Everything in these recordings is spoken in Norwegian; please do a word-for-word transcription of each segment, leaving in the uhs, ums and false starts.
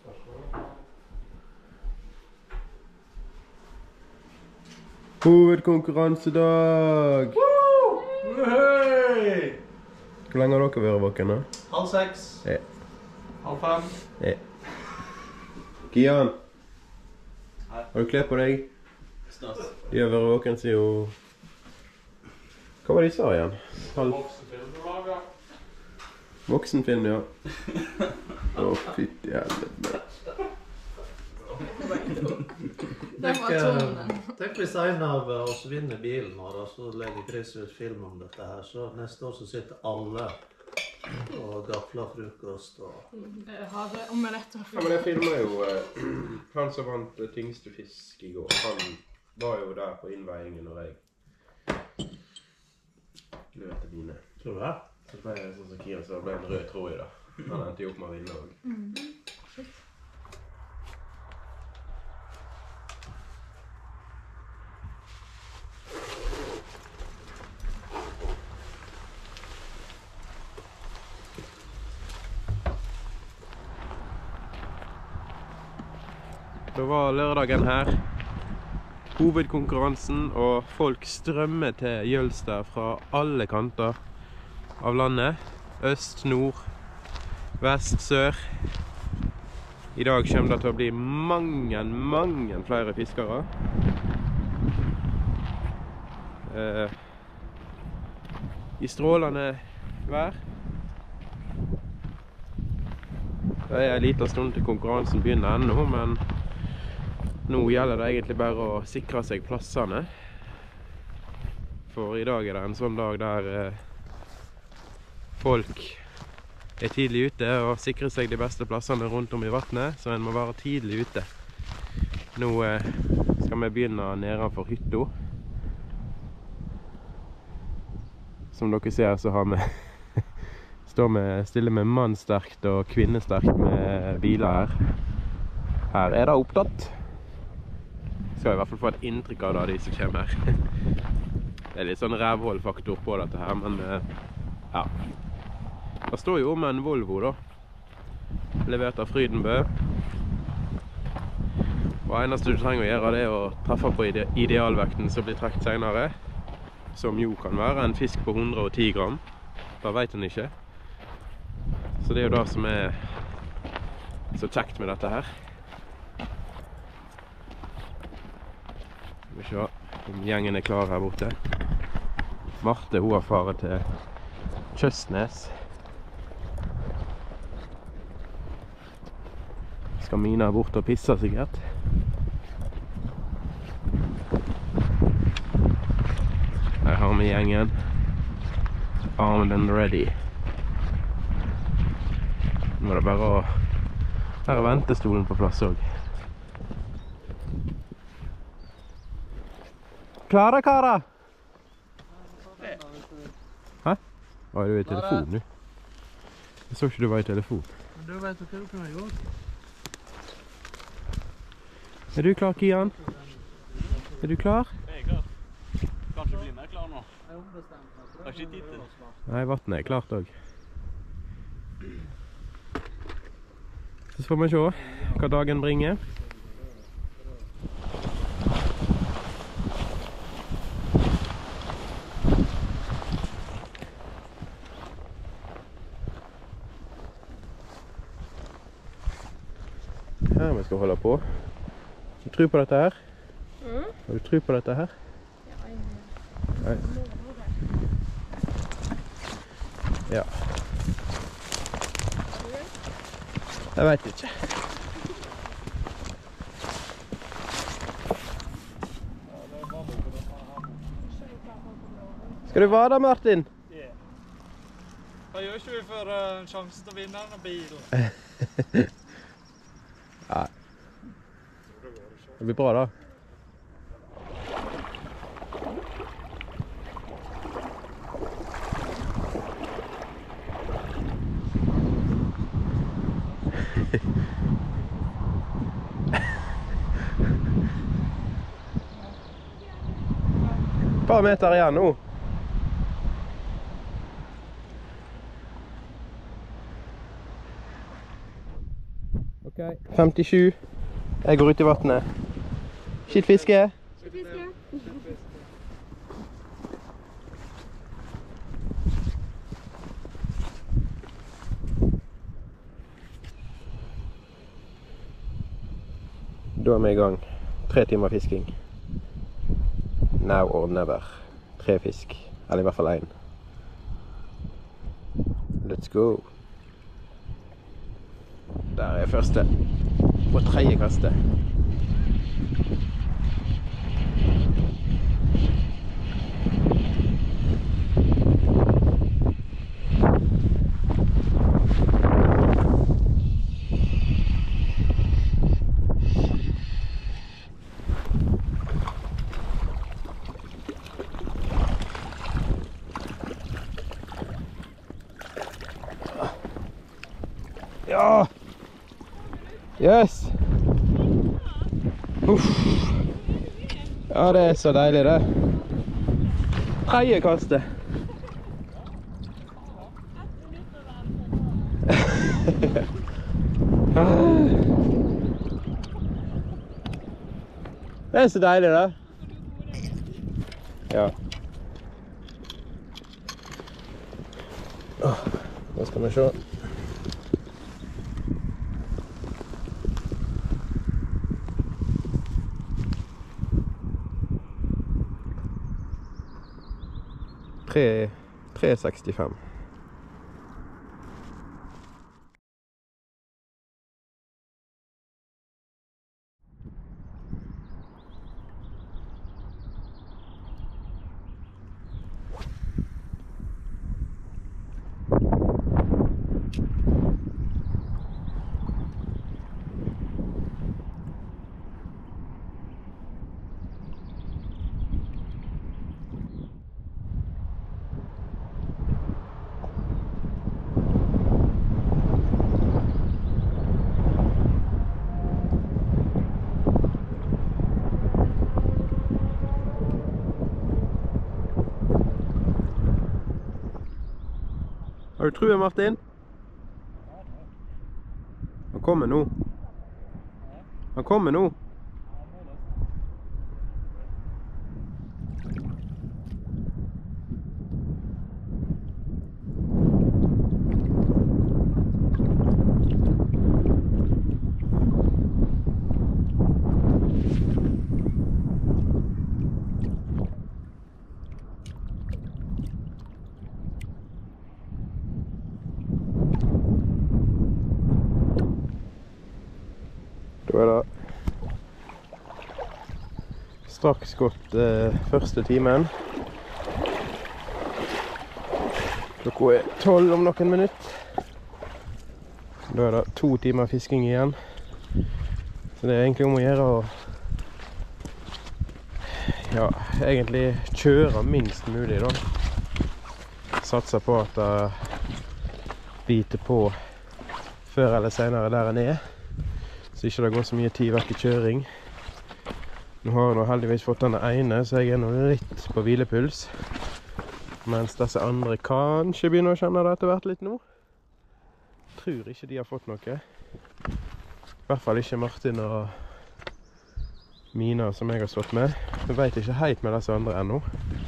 Hovedkonkurransedag! Hei! Hvor lenge har dere vært våken da? Halv seks. Ja. Halv fem. Ja. Kian, Hei. har du kledd på deg? Stas. De har vært våken siden jo... Hva var det de sa igjen? Halv... Voksenfilm du lager. Voksenfilm, ja. Å, fytti helvete. Det var tonen. Tenk hvis en av oss vinner bilen vår, og så legger Chris ut film om dette her, så neste år så sitter alle og gafler frokost og... Det har det omelett og Ja, men jeg filmet jo eh, han som vant eh, tyngste fisk i går. Han var jo der på innveiingen når jeg løte mine. Tror du det? Så ble jeg sånn som Kian, så det ble en rød tråd i det. Han endte jo opp med å vinne også. Mm. Shit. Da var lørdagen her, hovedkonkurransen, og folk strømmer til Jølster fra alle kanter av landet. Øst, nord, vest, sør. I dag kommer det til å bli mange, mange flere fiskere. Eh, I strålende vær. Det er en liten stund til konkurransen begynner ennå, men nå gjelder det egentlig bare å sikre seg plassene. For i dag er det en sånn dag der eh, folk er tidlig ute og sikrer seg de beste plassene rundt om i vattnet, så en må være tidlig ute. Nå eh, skal vi begynne nedenfor hytta. Som dere ser så har vi står vi stille med mannsterkt og kvinnesterkt med biler her. Her er det opptatt. Skal i hvert fall få et inntrykk av det, de som kommer her. Det er litt sånn rævhålfaktor på dette her, men ja. Det står jo om en Volvo da. Levert av Frydenbø. Og eneste du trenger å gjøre det er å treffe på ide idealvekten som blir trekt senere. Som jo kan være en fisk på hundre og ti gram. Det vet en ikke. Så det er jo det som er så kjekt med dette her. Skal vi se om gjengen er klar her borte. Marte, hun har faret til Kjøstnes. Skal Mina bort og pisse sikkert. Her har vi gjengen. Armed and ready. Nå er det bare å... Her er ventestolen på plass også. Klara, Kara! Hæ? Å, er du i telefon nu? Jeg så ikke du var i telefon. Men du vet hva du kunne gjort? Er du klar, Kian? Er du klar? Jeg er klar. Kanskje blir mer klar nå. Jeg har ikke tid til. Nei, vattnet er klart også. Så får vi se hva dagen bringer. Her vi skal holde på. Har du tro på dette her? Mm? Har du tro på dette her? Ja, jeg... Nei. Ja. Jeg vet ikke. Skal du vade, Martin? Ja. Hva gjør ikke vi for en sjanse til å vinne denne bilen? Nei. Det blir bra da. Et par meter igjen nå. Ok. femtisju. Jeg går ut i vattnet. Skitt fiske. Skitt fiske. Da er vi i gang. Tre timer fisking. Now or never. Tre fisk. Eller i hvert fall en. Let's go. Der er første. På tredje kastet. Ja! Yes! Uff. Ja, det er så deilig det. Tredje kastet. Det er så deilig det. Ja. Nå skal vi se. tre sekstifem. Har du trua, Martin? Han kommer nå. Han kommer nå. Da er det straks gått eh, første timen. Klokka er tolv om noen minutter. Da er det to timer fisking igjen. Så det er egentlig om å gjøre å ja, egentlig kjøre minst mulig da. Satser på at det biter på før eller senere der en er. Så ikke det går så mye tid vekk i kjøring. Nå har jeg nå heldigvis fått denne ene, så jeg er nå litt på hvilepuls. Mens disse andre kanskje begynner å kjenne det etter hvert litt nå. Jeg tror ikke de har fått noe. I hvert fall ikke Martin og Mina som jeg har stått med. Jeg vet ikke helt med disse andre ennå.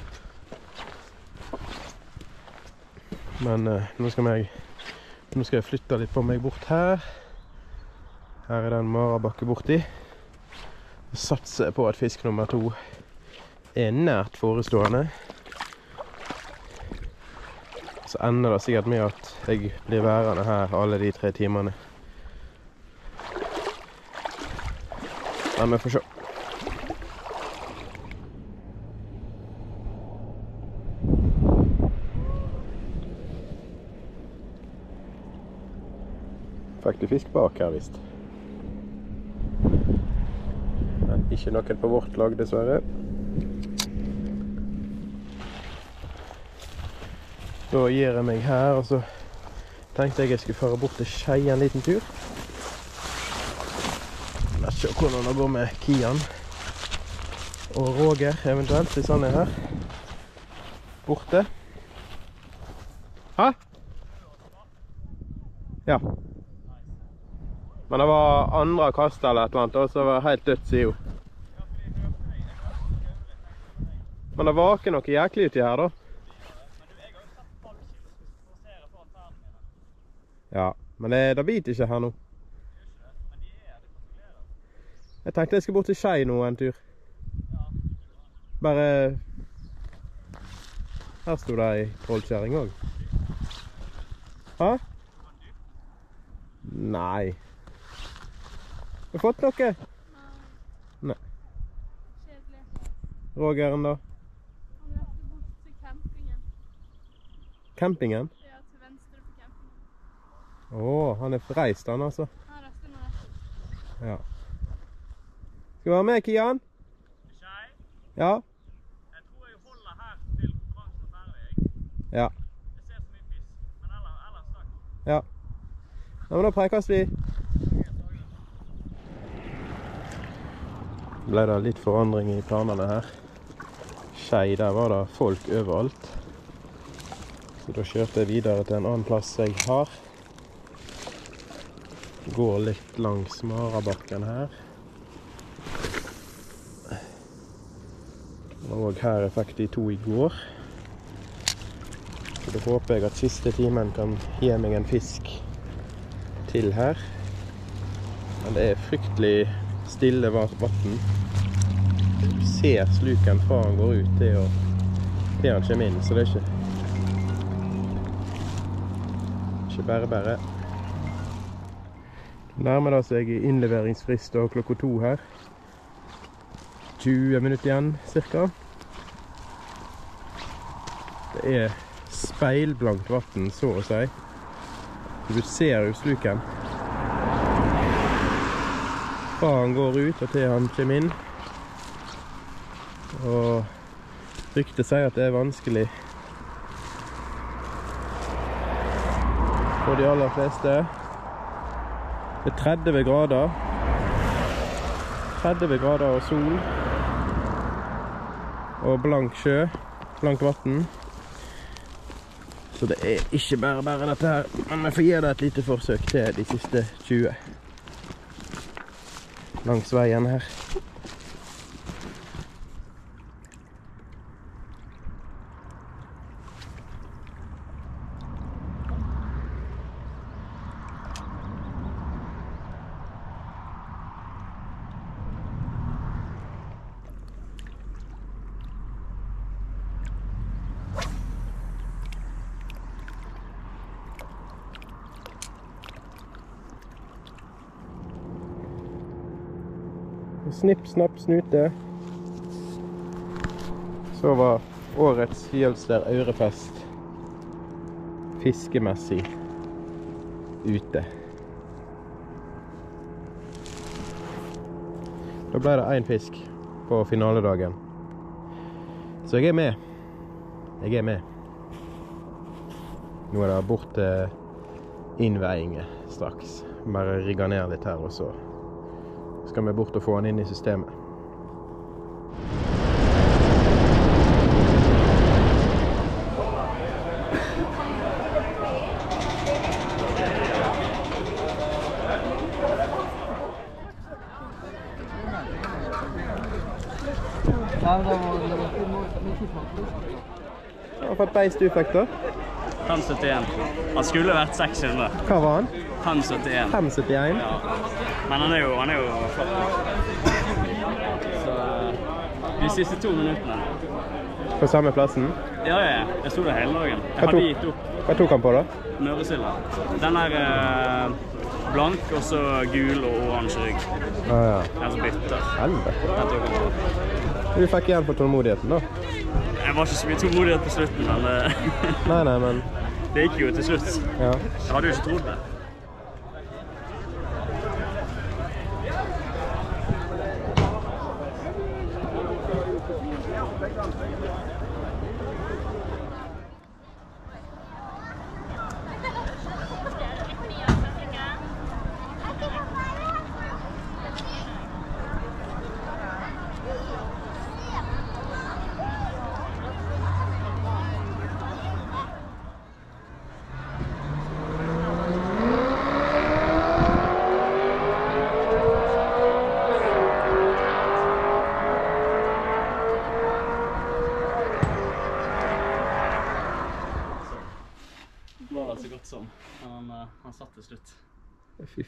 Men uh, nå, skal jeg, nå skal jeg flytte litt på meg bort her. Her er den marabakke borti. Jeg satser på at fisk nummer to er nært forestående. Så ender det sikkert med at jeg blir værende her alle de tre timene. Men vi får se. Fikk du fisk bak her, visst. Men ikke noen på vårt lag, dessverre. Da gir jeg meg her, og så tenkte jeg jeg skulle føre bort til Skei en liten tur. La oss se hvordan det går med Kian. Og Roger, eventuelt, hvis han er her. Borte. Hæ? Ja. Men det var andre kastet eller et eller annet, og så var det helt dødt, sier jo. Men det var ikke noe jæklig uti her, da. Ja, men det, det biter ikke her nå. Jeg tenkte jeg skulle bort til Skei nå en tur. Bare... Her stod det en trollkjæring også. Hæ? Nei. Har du fått noe? Nei. Kjedelig. Rogeren da? Han løfter bort til campingen. Campingen? Ja, til venstre på campingen. Åh, han er reist han altså. Han løfter nå rett. Ja. Skal du være med, Kian? Skei? Ja? Jeg tror jeg holder her til konkurransen er ferdig. Ja. Jeg ser så mye fisk, men ellers, ellers takk. Ja. Ja, men da prekes vi. Ble det litt forandring i planene her. Skei, der var det folk overalt. Så da kjørte jeg videre til en annen plass jeg har. Går litt langs Marabakken her. Og her jeg fikk de to i går. Så da håper jeg at siste timen kan gi meg en fisk til her. Men det er fryktelig stille vatten. Du ser sluken fra han går ut til, og, til han kommer inn, så det er ikke, ikke bare bare. Nærmer det seg innleveringsfrist og klokka to her. tjue minutter igjen, cirka. Det er speilblankt vatten, så å si. Du ser jo sluken. Fra han går ut og til han kommer inn. Og ryktet sier at det er vanskelig for de aller fleste. Det er tretti grader. tretti grader og sol. Og blank sjø, blank vatten. Så det er ikke bare bare dette her, men vi får gi det et lite forsøk til de siste tjue. Langs veien her. Snipp, snapp, snute. Så var årets Jølster Aurefest fiskemessig ute. Da ble det en fisk på finaledagen. Så jeg er med. Jeg er med. Nå er det bort til innveiingen straks. Bare rigge ned litt her, og så skal vi bort og få han inn i systemet. Hva har fått beist du fikk da? fem syttien. Han skulle vært seks hundre. Hva var han? fem syttien. fem syttien? Ja. Men han er jo, han er jo flott. Så de siste to minuttene. På samme plassen? Ja, ja, jeg sto der hele dagen. Jeg Hva hadde tok- gitt opp Hva tok han på da? møresilda. Den er eh, blank, og så gul og oransje rygg. Ah, ja. Den som bytter. Helvete. Den tok han på. Du fikk igjen for tålmodigheten da? Jeg var ikke så mye tålmodighet på slutten, men eh, Nei, nei, men... det gikk jo til slutt. Ja. Jeg hadde jo ikke trodd det.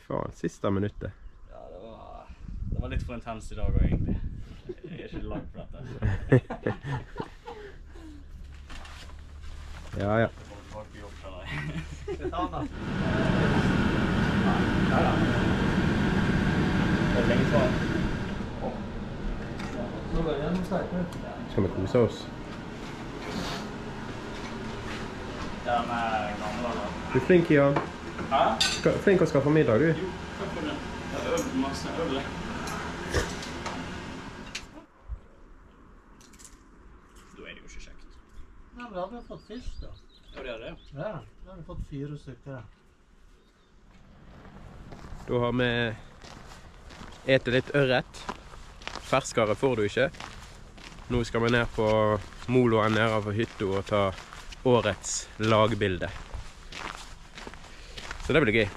faen, siste minuttet. Ja, det var, det var litt for intenst i dag også, egentlig. Jeg er ikke langt for dette. Ja, ja. Folk på jobb, skjønner jeg. Litt annet. Ja, ja. Det er lenge svar. Skal vi kose oss? Ja, med gamle da. Du er flink, Jan. Hæ? Ska, flink å skaffe middag, du. Jo, takk for det. Jeg har øvd masse øl. Da er det jo ikke kjekt. Nei, men da hadde vi fått fisk da. Ja, det er det. Ja, da har vi fått fire stykker. Da har vi etet litt ørret. Ferskere får du ikke. Nå skal vi ned på moloen nede for hytta og ta årets lagbilde. Så det blir gøy.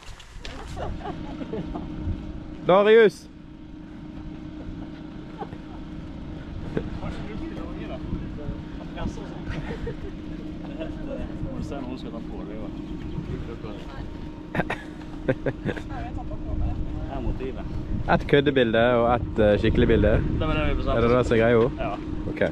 Darius! Må du se når hun skal ta på det, jo. Her er motivet. Et køddebilde og et uh, skikkelig bilde. Det var det vi bestemte. Er det det som er greia? Ja. Ok.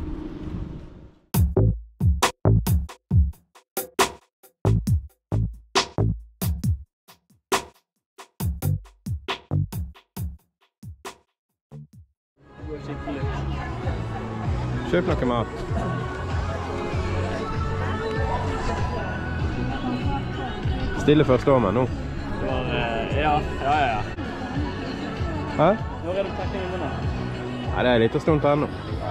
Kjøp noe mat. Stille før stormen nå. Det var, eh, ja, ja, ja, ja. Hæ? Når er det pakken inne nå? Nei, det er litt stund til ennå.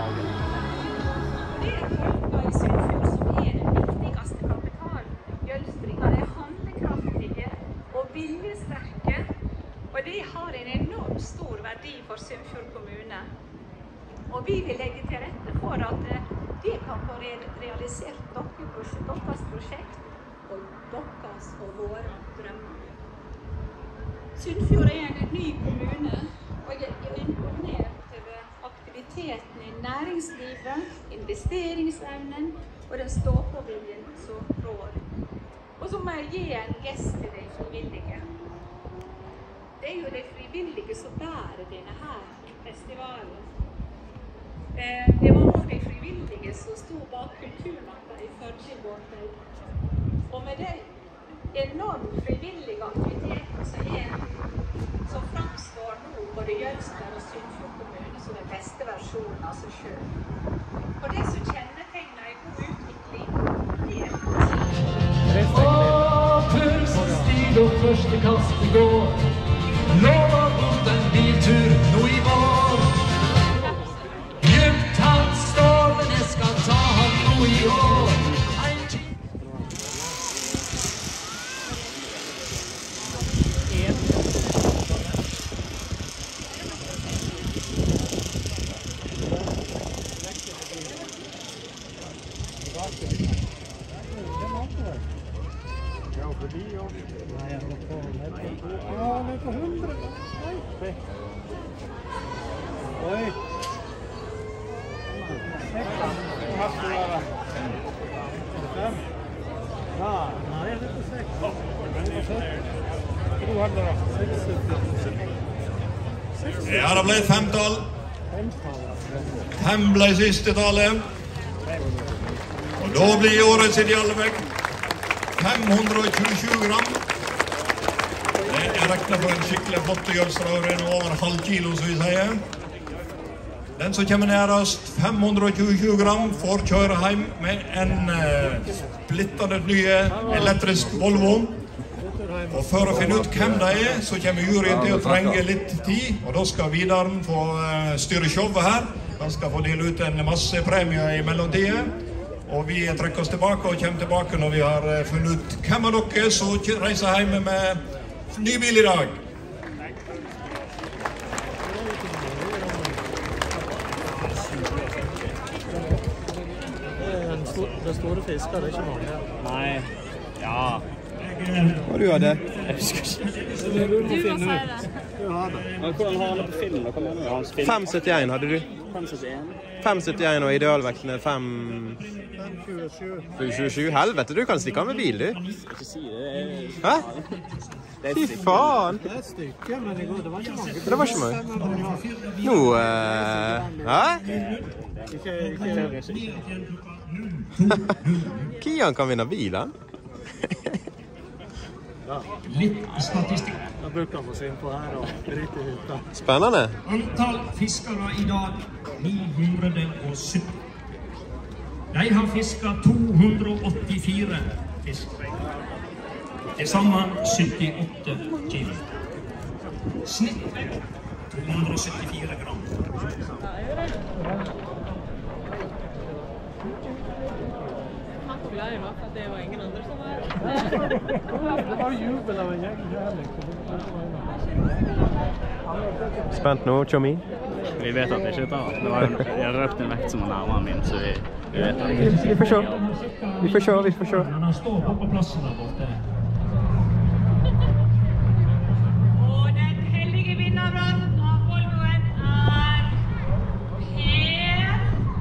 Jølstringene er handlekraftige og viljesterke, og det har en enormt stor verdi for Sunnfjord kommune. Og vi vil legge til rette for at de kan få realisert deres prosjekt og deres og våre drømmer. Sunnfjord er en ny kommune, og jeg er imponert over aktiviteten i næringslivet, investeringsevnen og den stå-på-viljen som rår. Og så må jeg gi en gest til de frivillige. Det er jo de frivillige som bærer denne her festivalen. Det var også de frivillige som stod bak kulturnatta i Førde i går kveld. Og med de enormt frivillige aktiviteter som er, som framstår nå både Jølster og Sunnfjord kommune som den beste versjonen av seg selv. Og det som kjennetegner en god utvikling, det er pulsen stiger og første kastet går. Lova bort en biltur nå i vår. Gjemt han stormen, jeg skal ta han nå i år. Ja, det ble et femtall. Fem ble siste tallet. Og da blir årets idealvekt fem hundre tjuesju gram. Det er regnet for en skikkelig flott jølsrøyre, over halv kilo, som vi sier. Den som kommer nærmest fem hundre tjuesju gram får kjøre hjem med en uh, splittende nye elektrisk Volvo. Og for å finne ut hvem det er, så kommer juryen til å trenge litt tid, og da skal Vidaren få uh, styre showet her. Han skal få dele ut en masse premier i mellomtiden. Og vi trekker oss tilbake og kommer tilbake når vi har uh, funnet ut hvem av dere som reiser hjem med ny bil i dag. Det store fisker, det er ikke mange. Nei, ja. Hva du hadde? Jeg husker ikke. Du må si det. Men hvordan har han det på film? Hva mener du? Hans film? fem syttien hadde du. fem syttien. fem syttien og idealvekten er fem tjuesju. Helvete, du kan stikke av med bil, du. Ikke si det. Hæ? Fy faen! Det er et stykke, men det var ikke mange. Det var ikke mange. Nå, uh, hæ? Kian kan vinne bilen. Litt statistikk. Jeg bruker å få se på her og bryte ut da. Spennende. Antall fiskere i dag ni hundre og sytti. De har fisket to hundre og åttifire fisk. Til sammen syttiåtte kilo. Snittvekt to hundre og syttifire gram. Det var ingen andre som var Det var jubel av en gjeng kjærlighet. Spent nå, Tjommi? Vi vet at det ikke er det. Det var en, jeg røpte en vekt som var nærmere min, så vi, vi vet at det Vi får se. Vi får se, vi får se. Men han står på plassen der borte. Og den heldige vinneren av Volvoen er Per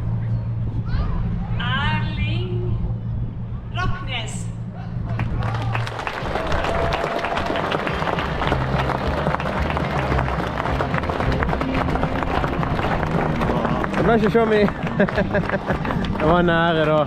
Erling Raknes. Det ble ikke Tjommi. Det var nære da.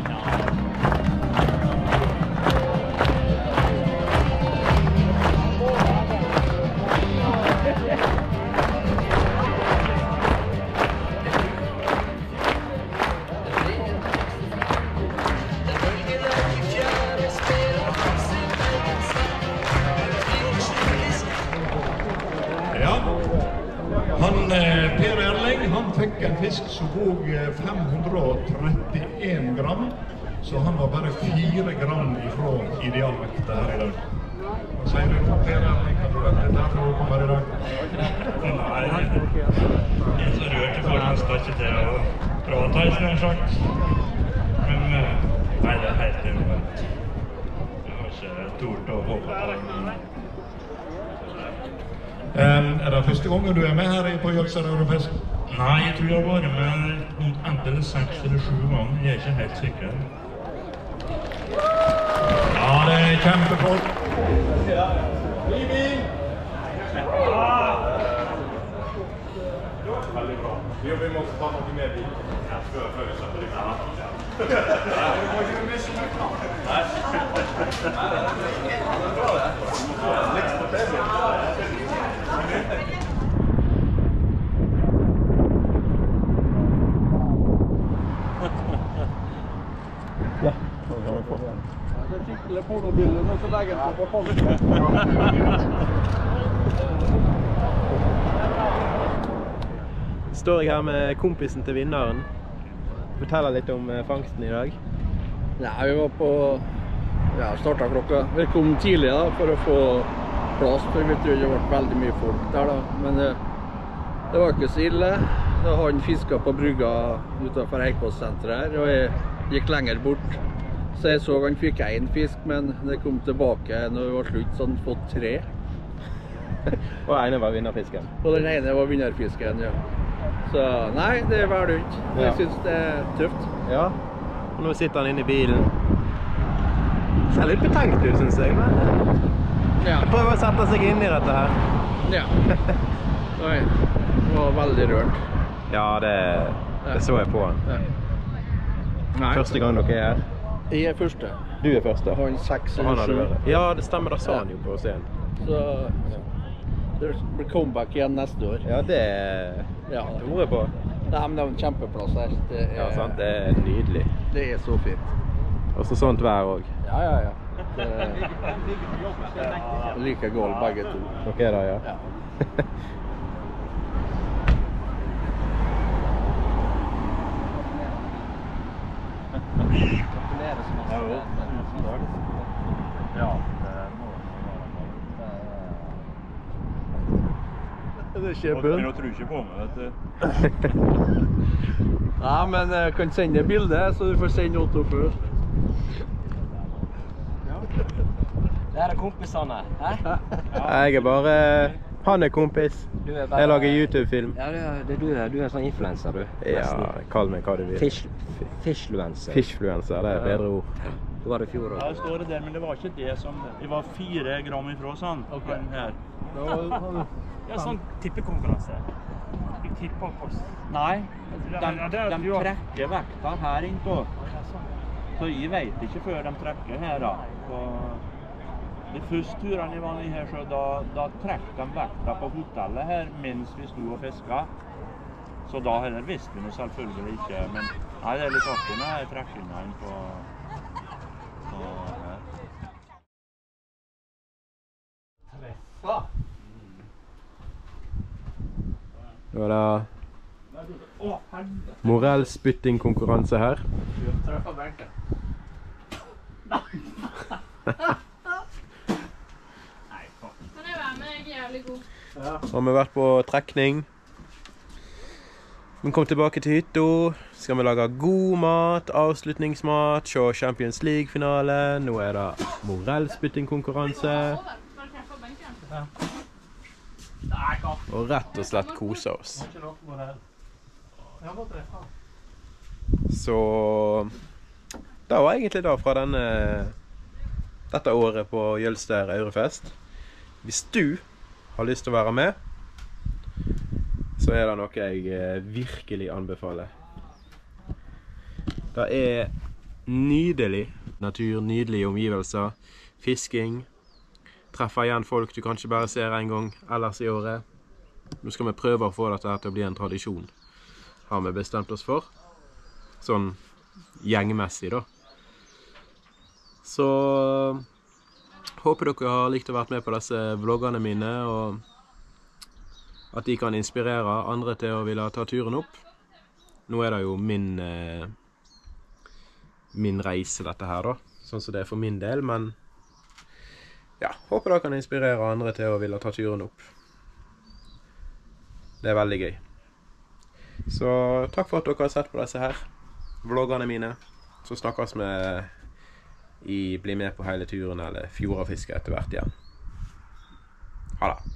Ja, han, eh, Per Erling, han fikk en fisk som våg fem hundre og trettien gram, så han var bare fire gram ifra idealvekta her i dag. Hva sier du, Per Erling, kan du vente der for å komme her i dag? Nei, jeg er så rørt i forhold til ikke til å prøve å ta i sånn sagt. Men eh, nei, det er helt enormt. Jeg har ikke tort å håpe på det. Um, er det første gangen du er med her på Jølster Eurofest? Nei, jeg tror jeg har vært med enten seks eller sju ganger. Jeg er ikke helt sikker. Ja, det er kjempeflott. Veldig bra. Vi må også ta noe med bil. Før vi setter det. Ja, det kan vi få. Det er skikkelig pornobilder nå til dagen på folk. Står jeg her med kompisen til vinneren. Forteller litt om fangsten i dag. Ja, vi var på, ja, startet klokka. Vi kom tidlig da, for å få plass, for vi tror det ble veldig mye folk der da. Men det, det var ikke så ille. Da har han fisket på brygga utenfor Eikås-senteret her, og jeg gikk lenger bort. Så jeg så han fikk en fisk, men det kom tilbake når det var slutt, så han fått tre. Og ene var vinnerfisken. Og den ene var vinnerfisken, ja. Så nei, det er vel rundt. Jeg Ja. synes det er tøft. Ja, og nå sitter han inne i bilen. Ser litt betenkt ut, synes jeg, men Ja. prøver å sette seg inn i dette her. Ja. Nei, det var veldig rørt. Ja, det, det så jeg på han. Ja. Nei. Første gang dere er her. Jeg er første. Du er første. Han seks Og han eller hadde sju. vært. Ja, det stemmer, da sa han jo på scenen. Så det blir comeback igjen neste år. Ja, det Ja. tror jeg på. Nei, men det er en kjempeplass her. Det er, Ja, sant, det er nydelig. det er så fint. Og så sånt vær også. Ja, ja, ja. Det er like goal begge to. Ok da, ja. Ja. Det er ikke bunn. Jeg tror ikke på meg, vet du. Ja, men jeg kan sende bildet, så du får sende Otto først. Det er kompisene, hæ? Jeg er bare Han er kompis. Du er bare... Jeg lager YouTube-film. Ja, det er, det, du, er, du er sånn influencer, du. Ja, kall meg hva du vil. Fish, fishfluencer. Fishfluencer, det er bedre ord. Det var det fjor også. Ja, det står det der, men det var ikke det som... Det var fire gram ifra sånn. Ok. Her. Ja, sånn tippekonkurranse. Jeg tipper på... Nei, de, de trekker vekta her innpå. Så jeg vet ikke før de trekker her da. Så de første turene jeg var nede her, så da, da trekker de vekta på hotellet her mens vi sto og fisket. Så da heller visste vi noe selvfølgelig ikke, men nei, det er litt artig med her trekkingen på, på her. Det var da morellspytting-konkurranse her. Kan jeg være med? Jeg er jævlig god. Har vi vært på trekning. Vi kom tilbake til hytta. Skal vi lage god mat, avslutningsmat, se Champions League-finale. Nå er det morellspytting-konkurranse. Og rett og slett kose oss. Så det var egentlig da fra denne, dette året på Jølster Aurefest. Hvis du har lyst til å være med, så er det noe jeg virkelig anbefaler. Det er nydelig natur, nydelige omgivelser, fisking, treffer igjen folk du kanskje bare ser en gang ellers i året. Nå skal vi prøve å få dette til å bli en tradisjon, har vi bestemt oss for. Sånn gjengmessig da. Så håper dere har likt å være med på disse vloggene mine, og at de kan inspirere andre til å ville ta turen opp. Nå er det jo min, eh, min reise dette her da, sånn som det er for min del, men ja, håper det kan inspirere andre til å ville ta turen opp. Det er veldig gøy. Så takk for at dere har sett på disse her vloggene mine. Så snakkes vi i Bli med på hele turen eller fjordfiske etter hvert igjen. Ha det!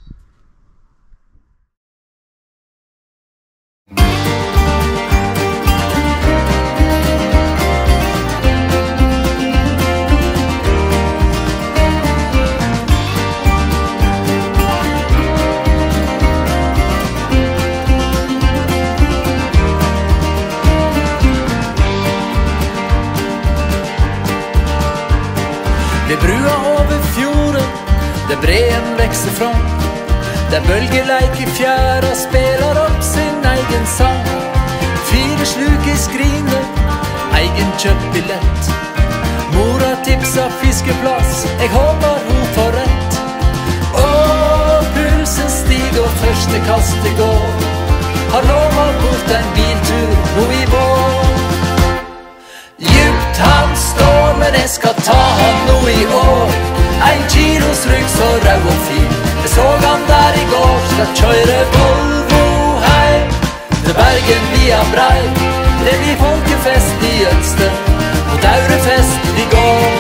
Ved brua over fjorden, der breen vekser fram, der bølgeleik i fjæra spelar opp sin egen sang. Fire sluk i skrinet, egen kjøpt billett. Mora tipsa fiskeplass, jeg håper hun får rett. Og pulsen stiger og første kastet går. Har lovet bort en biltur nå i vår. Djupt han står, men jeg skal ta han nå i år. En kilos rygg så rau og fin. Jeg så han der i går, skal kjøre Volvo heim. Til Bergen via Breim, det blir folkefest i Jølster. Mot Aurefest vi går.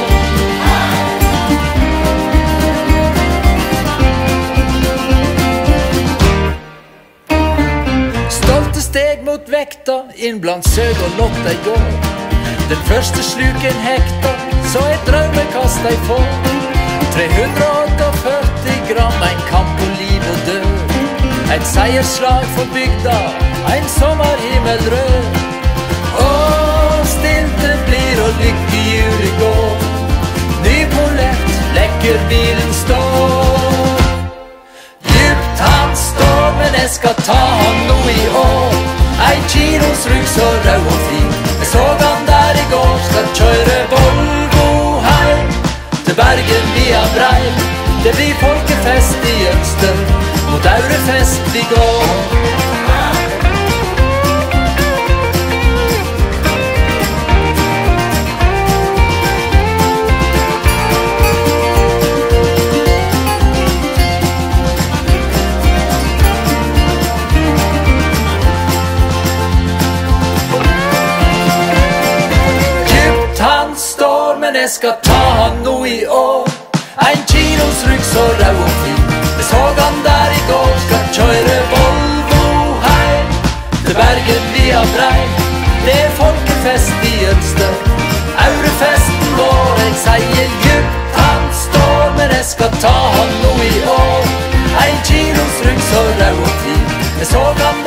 Stolte steg mot vekta, inn blant søg og lotta i går. Den første sluken hekta, så et drømmekast ei få. tre hundre og førti gram, en kamp på liv og død. Et seierslag for bygda, en sommerhimmel rød. Og stilte blir og lykkehjulet går. Ny polett, lekker bilen står. Djupt han står, men jeg skal ta han nå i år. En kilos rygg så rau og fin. Jeg så han der i går, skal kjøre Volvo heim. Til Bergen via Breim, det blir folkefest i Jølster. Mot Aurefest vi går. Men jeg skal ta han nå i år. En kilos rygg så rau og fin. Jeg så han der i går. skal ta han nå i år. En kilos rygg så rød og fin. Jeg så han